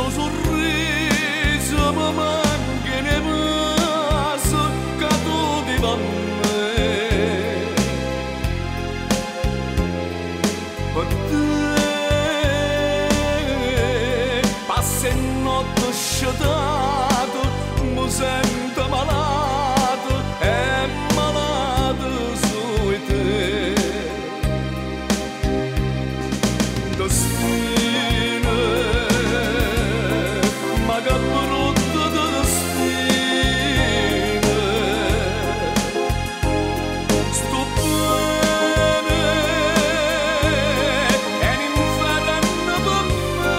suo sorriso mi manca ne passo caduti da me. Per te passa e notte sciatato, mi sento malato e malato su te. Destino, ma che brutto destino, sto bene, è un inferno per me,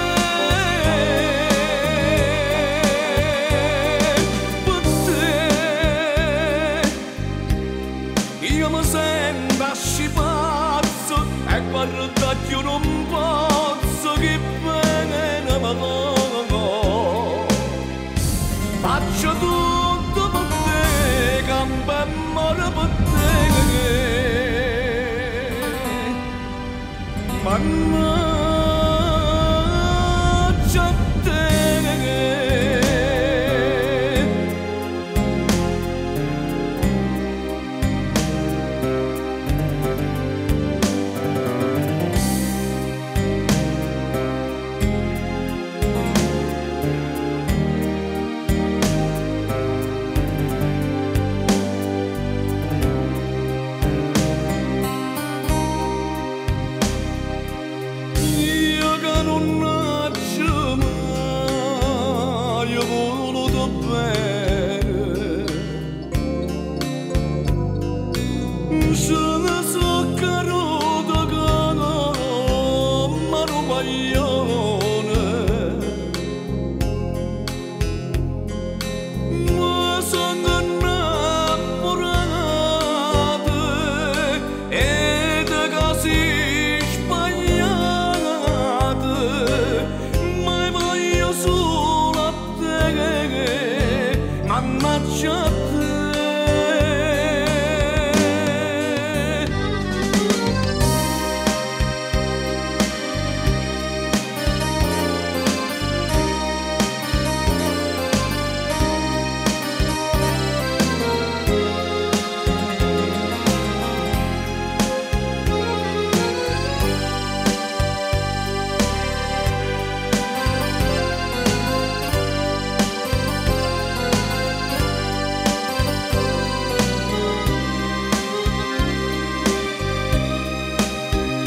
per te, io mi sento ascipazzo e guarda più non posso che bene ne vado. Faccio tutto per te, campo e muore per te. Mannaggia a te. Sono so caruto cano mano paglione, ma sono innamorato ed così sbagliato, ma voglio solo a te, mannaggia a te.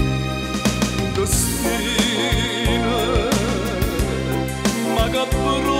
Destino, ma che